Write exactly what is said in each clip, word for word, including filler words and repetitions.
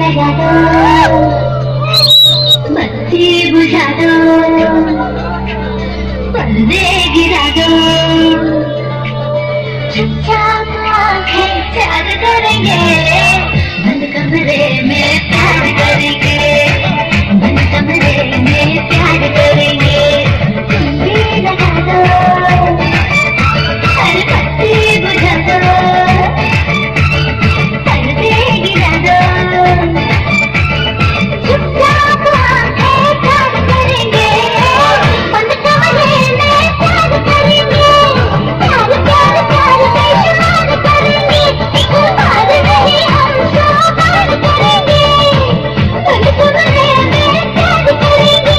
लगा दो, बत्ती बुझा दो, पर्दे गिरा दो, चुपचाप आंखें प्यार करेंगे, बंद कमरे में प्यार करेंगे, बंद कमरे में प्यार करेंगे। तुम भी लगा दो, हर बत्ती बुझा दो, पर्दे गिरा दो, चुपचाप आंखें प्यार करेंगे, बंद कमरे में प्यार करेंगे, प्यार प्यार प्यार बेशुमार करेंगे, एक बार नहीं हम सौ बार करेंगे, बंद कमरे में प्यार करेंगे।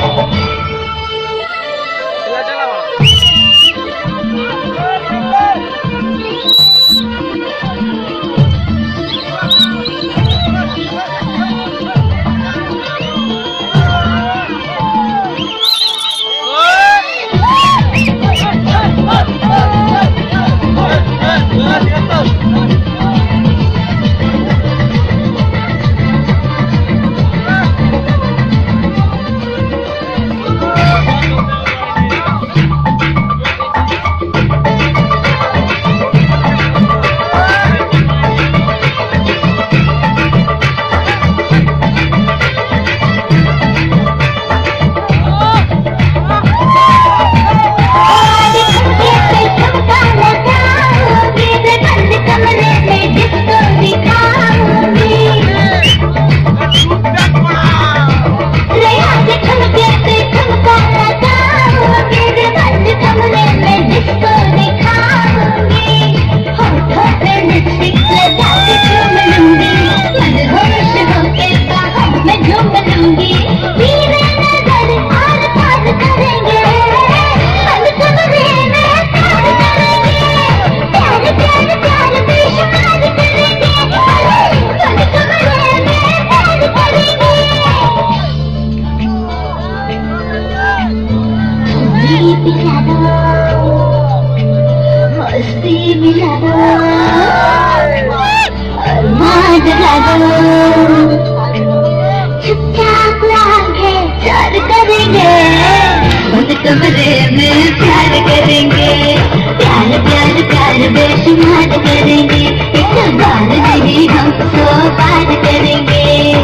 पिला दो, मस्ती मिला दो, अरमान जगा दो, चुपचाप आंखें प्यार करेंगे, बंद कमरे में प्यार करेंगे, प्यार प्यार प्यार बेशुमार करेंगे, एक बार नहीं हम सौ बार करेंगे।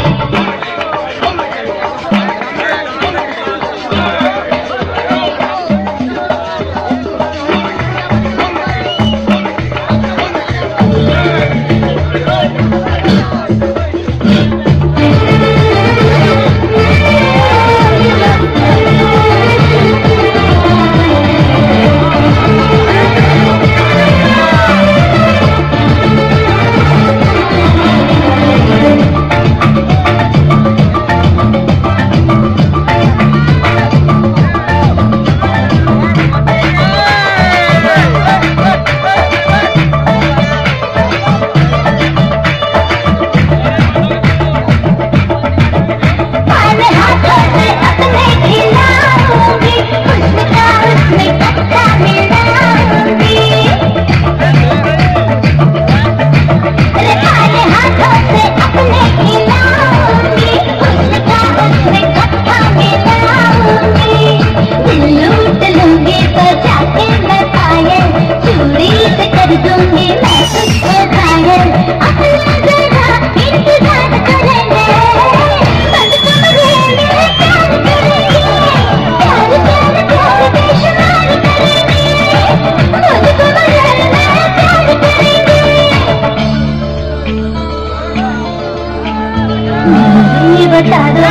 बता दो,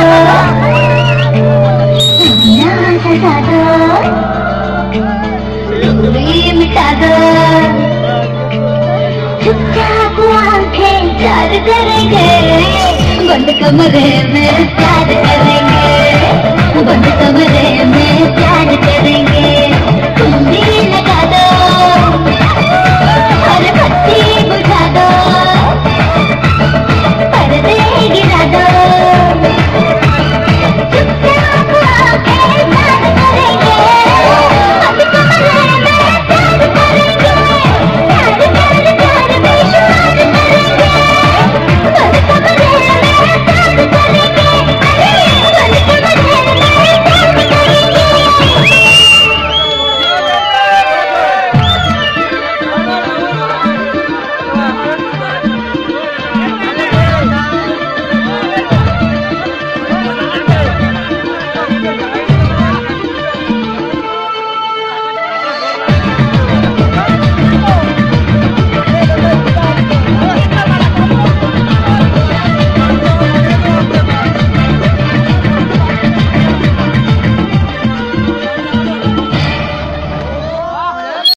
दुनिया सजा दो, दूरी मिटा दो, चुपचाप आंखें प्यार करेंगे, बंद कमरे में प्यार करेंगे, बंद कमरे में प्यार